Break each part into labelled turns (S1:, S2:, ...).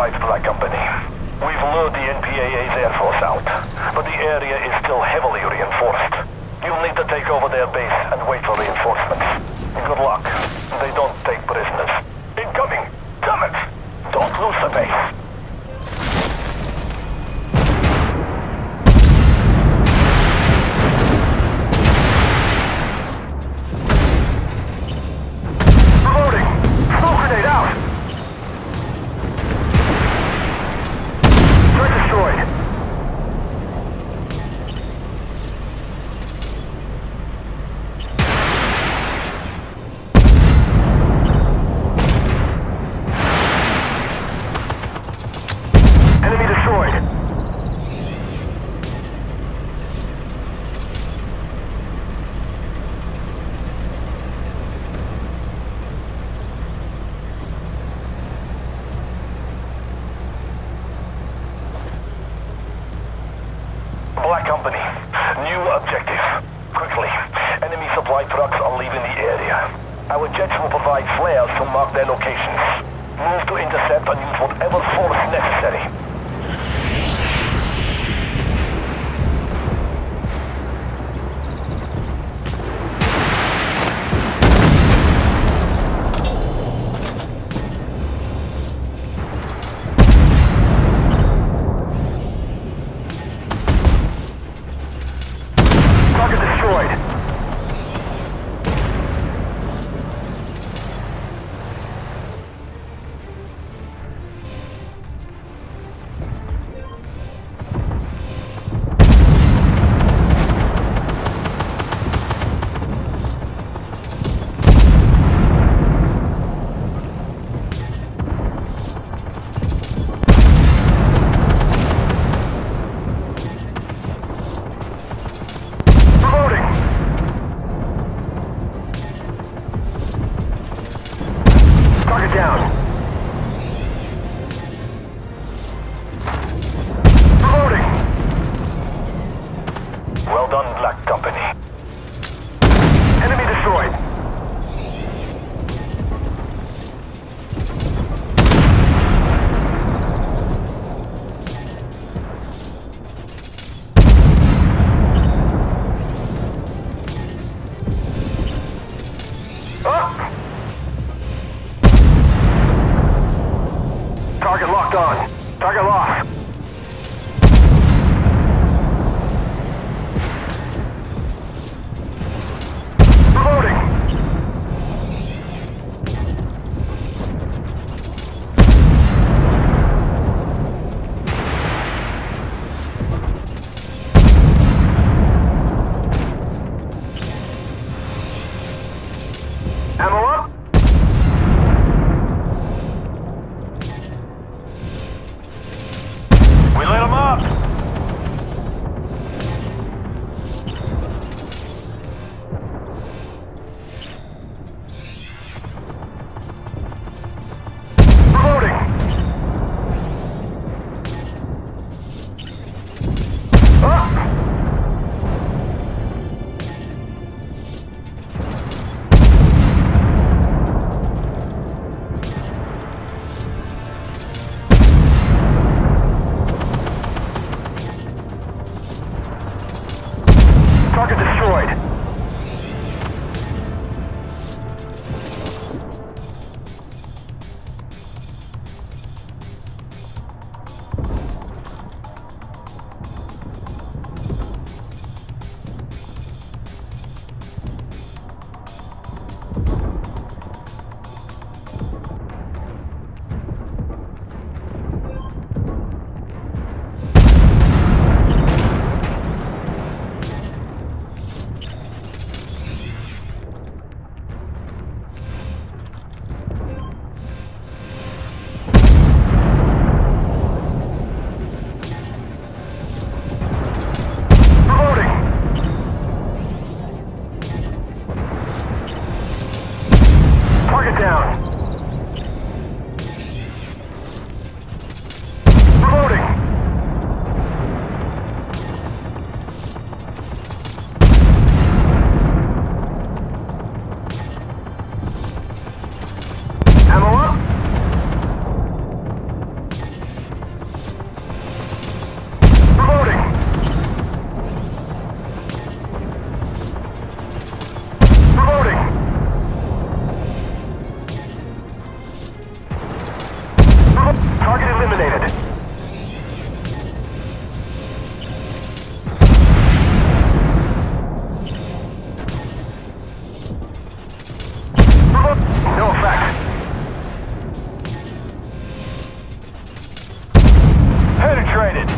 S1: right, Black Company. We've lured the NPAA's Air Force out, but the area is still heavily reinforced. You'll need to take over their base and wait for reinforcements. Good luck. They don't take prisoners. Incoming! Damn it! Don't lose the base. Reloading! Smoke grenade out! Threat destroyed. Enemy destroyed. Black Company, new objective. Quickly, enemy supply trucks are leaving the area. Our jets will provide flares to mark their locations. Move to intercept and use whatever force necessary. Target destroyed. Target down. Reloading. Well done, Black Company. Enemy destroyed. Ah! Target locked on. Target lost. Reloading. Ammo up. Target eliminated. No effect. Penetrated.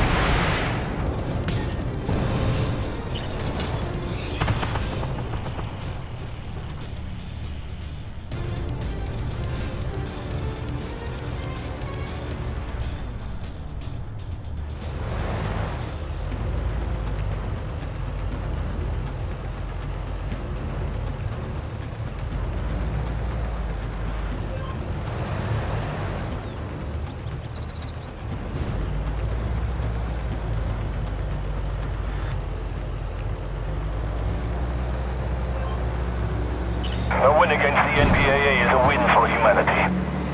S1: A win against the NBAA is a win for humanity.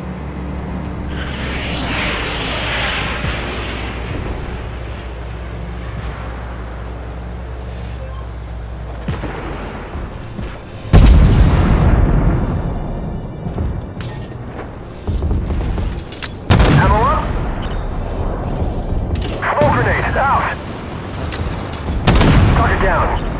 S1: Ammo up. Smoke grenade out. Target down.